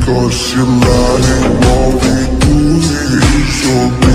Cause you're lying while we do it. So